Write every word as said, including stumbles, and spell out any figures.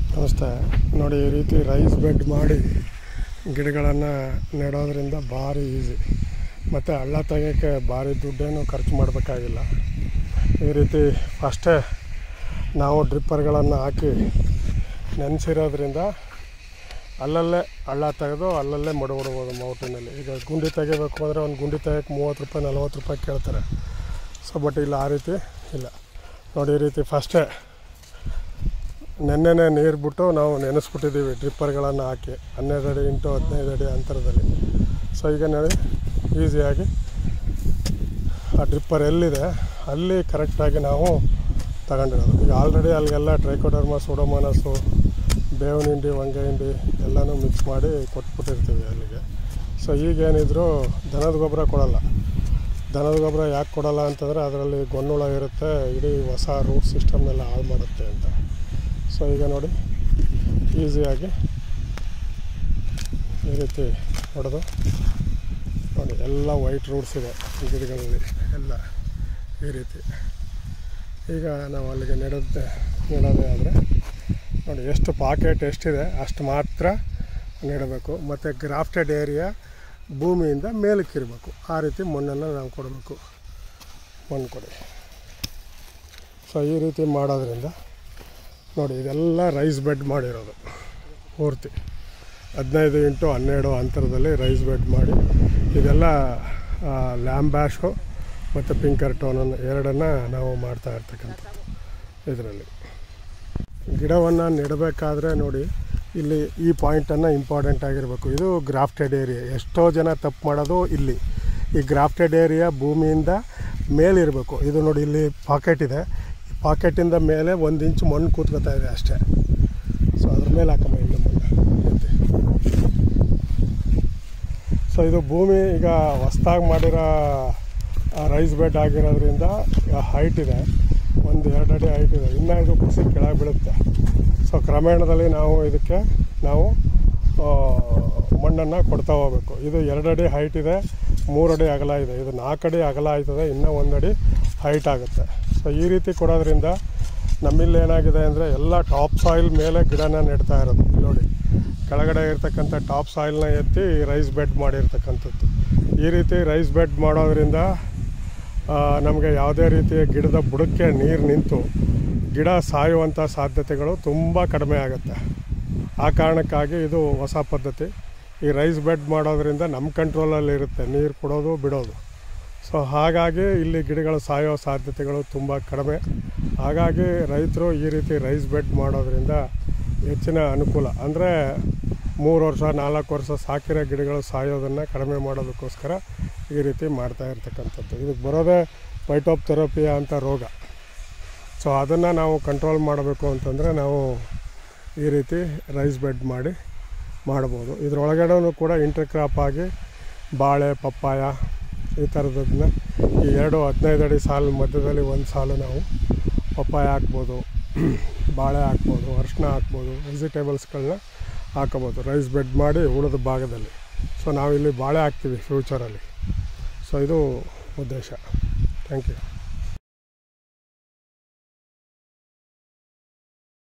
ನಮಸ್ತೆ. ನೋಡಿ, ಈ ರೀತಿ ರೈಸ್ ಬೆಡ್ ಮಾಡಿ ಗಿಡಗಳನ್ನು ನೆಡೋದ್ರಿಂದ ಭಾರಿ ಈಸಿ, ಮತ್ತು ಹಳ್ಳ ತೆಗೆಯೋಕ್ಕೆ ಭಾರಿ ದುಡ್ಡೇನು ಖರ್ಚು ಮಾಡಬೇಕಾಗಿಲ್ಲ. ಈ ರೀತಿ ಫಸ್ಟೇ ನಾವು ಡ್ರಿಪ್ಪರ್ಗಳನ್ನು ಹಾಕಿ ನೆನೆಸಿರೋದ್ರಿಂದ ಅಲ್ಲಲ್ಲೇ ಹಳ್ಳ ತೆಗೆದು ಅಲ್ಲಲ್ಲೇ ಮಡಗ್ಬಿಡ್ಬೋದು ಮೌಟಿನಲ್ಲಿ. ಈಗ ಗುಂಡಿ ತೆಗಿಬೇಕು ಅಂದರೆ ಒಂದು ಗುಂಡಿ ತೆಗಿಯೋಕ್ಕೆ ಮೂವತ್ತು ರೂಪಾಯಿ ನಲ್ವತ್ತು ರೂಪಾಯಿ ಕೇಳ್ತಾರೆ. ಸೊ ಬಟ್ ಇಲ್ಲ, ಆ ರೀತಿ ಇಲ್ಲ. ನೋಡಿ, ಈ ರೀತಿ ಫಸ್ಟೇ ನೆನ್ನೆನೇ ನೀರು ಬಿಟ್ಟು ನಾವು ನೆನೆಸ್ಬಿಟ್ಟಿದ್ದೀವಿ ಡ್ರಿಪ್ಪರ್ಗಳನ್ನು ಹಾಕಿ ಹನ್ನೆರಡು ಅಡಿ ಇಂಟು ಹದಿನೈದು ಅಡಿ ಅಂತರದಲ್ಲಿ. ಸೊ ಈಗ ನೋಡಿ, ಈಸಿಯಾಗಿ ಆ ಡ್ರಿಪ್ಪರ್ ಎಲ್ಲಿದೆ ಅಲ್ಲಿ ಕರೆಕ್ಟಾಗಿ ನಾವು ತಗೊಂಡಿರೋದು. ಈಗ ಆಲ್ರೆಡಿ ಅಲ್ಲಿಗೆಲ್ಲ ಟ್ರೈಕೋಡರ್ಮಾ, ಸೂಡೋಮೋನಾಸು, ಬೇವಿನ ಹಿಂಡಿ, ಹೊಂಗೆ ಹಿಂಡಿ ಎಲ್ಲನೂ ಮಿಕ್ಸ್ ಮಾಡಿ ಕೊಟ್ಬಿಟ್ಟಿರ್ತೀವಿ ಅಲ್ಲಿಗೆ. ಸೊ ಈಗೇನಿದ್ರು ದನದ ಗೊಬ್ಬರ ಕೊಡೋಲ್ಲ. ದನದ ಗೊಬ್ಬರ ಯಾಕೆ ಕೊಡೋಲ್ಲ ಅಂತಂದರೆ ಅದರಲ್ಲಿ ಗೊಣ್ಣುಳ ಇರುತ್ತೆ, ಇಡೀ ಹೊಸ ರೂಟ್ ಸಿಸ್ಟಮ್ನೆಲ್ಲ ಹಾಳು ಮಾಡುತ್ತೆ ಅಂತ. ಸೊ ಈಗ ನೋಡಿ, ಈಸಿಯಾಗಿ ಈ ರೀತಿ ಹೊಡೆದು ನೋಡಿ, ಎಲ್ಲ ವೈಟ್ ರೂಟ್ಸ್ ಇದೆ ಗಿಡಗಳಲ್ಲಿ ಎಲ್ಲ ಈ ರೀತಿ. ಈಗ ನಾವು ಅಲ್ಲಿಗೆ ನೆಡೋದೇ ನೆಡೋದೇ ಆದರೆ ನೋಡಿ, ಎಷ್ಟು ಪಾಕೆಟ್ ಎಷ್ಟಿದೆ ಅಷ್ಟು ಮಾತ್ರ ನೆಡಬೇಕು. ಮತ್ತು ಗ್ರಾಫ್ಟೆಡ್ ಏರಿಯಾ ಭೂಮಿಯಿಂದ ಮೇಲಕ್ಕಿರಬೇಕು, ಆ ರೀತಿ ಮಣ್ಣನ್ನು ನಾವು ಕೊಡಬೇಕು. ಮಣ್ಣು ಕೊಡಿ. ಸೊ ಈ ರೀತಿ ಮಾಡೋದ್ರಿಂದ ನೋಡಿ, ಇದೆಲ್ಲ ರೈಸ್ ಬೆಡ್ ಮಾಡಿರೋದು ಪೂರ್ತಿ ಹದಿನೈದು ಇಂಟು ಹನ್ನೆರಡು ಅಂತರದಲ್ಲಿ ರೈಸ್ ಬೆಡ್ ಮಾಡಿ, ಇದೆಲ್ಲ ಲ್ಯಾಂಬ್ಯಾಶು ಮತ್ತು ಪಿಂಕರ್ ಟೋನನ್ನು ಎರಡನ್ನು ನಾವು ಮಾಡ್ತಾ ಇರ್ತಕ್ಕಂಥದ್ದು. ಇದರಲ್ಲಿ ಗಿಡವನ್ನು ನೆಡಬೇಕಾದ್ರೆ ನೋಡಿ, ಇಲ್ಲಿ ಈ ಪಾಯಿಂಟನ್ನು ಇಂಪಾರ್ಟೆಂಟ್ ಆಗಿರಬೇಕು. ಇದು ಗ್ರಾಫ್ಟೆಡ್ ಏರಿಯಾ. ಎಷ್ಟೋ ಜನ ತಪ್ಪು ಮಾಡೋದು ಇಲ್ಲಿ. ಈ ಗ್ರಾಫ್ಟೆಡ್ ಏರಿಯಾ ಭೂಮಿಯಿಂದ ಮೇಲಿರಬೇಕು. ಇದು ನೋಡಿ, ಇಲ್ಲಿ ಪಾಕೆಟ್ ಇದೆ, ಈ ಪಾಕೆಟಿಂದ ಮೇಲೆ ಒಂದು ಇಂಚು ಮಣ್ಣು ಕೂತ್ಕೊತಾ ಇದೆ ಅಷ್ಟೇ. ಸೊ ಅದ್ರ ಮೇಲೆ ಹಾಕಮ್ಮ ಇನ್ನು ಮಣ್ಣು. ಸೊ ಇದು ಭೂಮಿ ಈಗ ಹೊಸ್ದಾಗಿ ಮಾಡಿರೋ ರೈಸ್ ಬೆಡ್ ಆಗಿರೋದ್ರಿಂದ ಹೈಟ್ ಇದೆ, ಒಂದು ಎರಡು ಅಡಿ ಹೈಟ್ ಇದೆ. ಇನ್ನೂ ಇದು ಕುಸಿ ಕೆಳಗೆ ಬೀಳುತ್ತೆ. ಸೊ ಕ್ರಮೇಣದಲ್ಲಿ ನಾವು ಇದಕ್ಕೆ ನಾವು ಮಣ್ಣನ್ನು ಕೊಡ್ತಾ ಹೋಗಬೇಕು. ಇದು ಎರಡು ಅಡಿ ಹೈಟ್ ಇದೆ, ಮೂರು ಅಡಿ ಅಗಲ ಇದೆ. ಇದು ನಾಲ್ಕು ಅಡಿ ಅಗಲ ಆಯ್ತದೆ, ಇನ್ನೂ ಒಂದು ಅಡಿ ಹೈಟ್ ಆಗುತ್ತೆ. ಸೊ ಈ ರೀತಿ ಕೊಡೋದ್ರಿಂದ ನಮ್ಮಲ್ಲಿ ಏನಾಗಿದೆ ಅಂದರೆ ಎಲ್ಲ ಟಾಪ್ ಸಾಯಿಲ್ ಮೇಲೆ ಗಿಡನ ನೆಡ್ತಾ ಇರೋದು. ನೋಡಿ, ಕೆಳಗಡೆ ಇರ್ತಕ್ಕಂಥ ಟಾಪ್ ಸಾಯಿಲ್ನ ಎತ್ತಿ ರೈಸ್ ಬೆಡ್ ಮಾಡಿರ್ತಕ್ಕಂಥದ್ದು. ಈ ರೀತಿ ರೈಸ್ ಬೆಡ್ ಮಾಡೋದ್ರಿಂದ ನಮಗೆ ಯಾವುದೇ ರೀತಿಯ ಗಿಡದ ಬುಡಕ್ಕೆ ನೀರು ನಿಂತು ಗಿಡ ಸಾಯುವಂಥ ಸಾಧ್ಯತೆಗಳು ತುಂಬ ಕಡಿಮೆ ಆಗುತ್ತೆ. ಆ ಕಾರಣಕ್ಕಾಗಿ ಇದು ಹೊಸ ಪದ್ಧತಿ. ಈ ರೈಸ್ ಬೆಡ್ ಮಾಡೋದ್ರಿಂದ ನಮ್ಮ ಕಂಟ್ರೋಲಲ್ಲಿ ಇರುತ್ತೆ ನೀರು ಕೊಡೋದು ಬಿಡೋದು. ಸೊ ಹಾಗಾಗಿ ಇಲ್ಲಿ ಗಿಡಗಳು ಸಾಯೋ ಸಾಧ್ಯತೆಗಳು ತುಂಬ ಕಡಿಮೆ. ಹಾಗಾಗಿ ರೈತರು ಈ ರೀತಿ ರೈಸ್ ಬೆಡ್ ಮಾಡೋದ್ರಿಂದ ಹೆಚ್ಚಿನ ಅನುಕೂಲ. ಅಂದರೆ ಮೂರು ವರ್ಷ ನಾಲ್ಕು ವರ್ಷ ಸಾಕಿರೋ ಗಿಡಗಳು ಸಾಯೋದನ್ನು ಕಡಿಮೆ ಮಾಡೋದಕ್ಕೋಸ್ಕರ ಈ ರೀತಿ ಮಾಡ್ತಾ ಇರ್ತಕ್ಕಂಥದ್ದು. ಇದಕ್ಕೆ ಬರೋದೇ ಫೈಟೋಪ್ಥೆರಪಿಯಾ ಅಂತ ರೋಗ. ಸೊ ಅದನ್ನು ನಾವು ಕಂಟ್ರೋಲ್ ಮಾಡಬೇಕು ಅಂತಂದರೆ ನಾವು ಈ ರೀತಿ ರೈಸ್ ಬೆಡ್ ಮಾಡಿ ಮಾಡ್ಬೋದು. ಇದರೊಳಗಡೆನೂ ಕೂಡ ಇಂಟರ್ ಕ್ರಾಪ್ ಆಗಿ ಬಾಳೆ, ಪಪ್ಪಾಯ ಈ ಥರದನ್ನ ಈ ಎರಡು ಹದಿನೈದು ಅಡಿ ಸಾಲು ಮಧ್ಯದಲ್ಲಿ ಒಂದು ಸಾಲು ನಾವು ಪಪ್ಪಾಯ ಹಾಕ್ಬೋದು, ಬಾಳೆ ಹಾಕ್ಬೋದು, ಅರಿಶಿನ ಹಾಕ್ಬೋದು, ವೆಜಿಟೇಬಲ್ಸ್ಗಳನ್ನ ಹಾಕೋಬೋದು ರೈಸ್ ಬೆಡ್ ಮಾಡಿ ಉಳಿದ ಭಾಗದಲ್ಲಿ. ಸೊ ನಾವಿಲ್ಲಿ ಬಾಳೆ ಹಾಕ್ತೀವಿ ಫ್ಯೂಚರಲ್ಲಿ. ಸೊ ಇದು ಉದ್ದೇಶ. Thank you.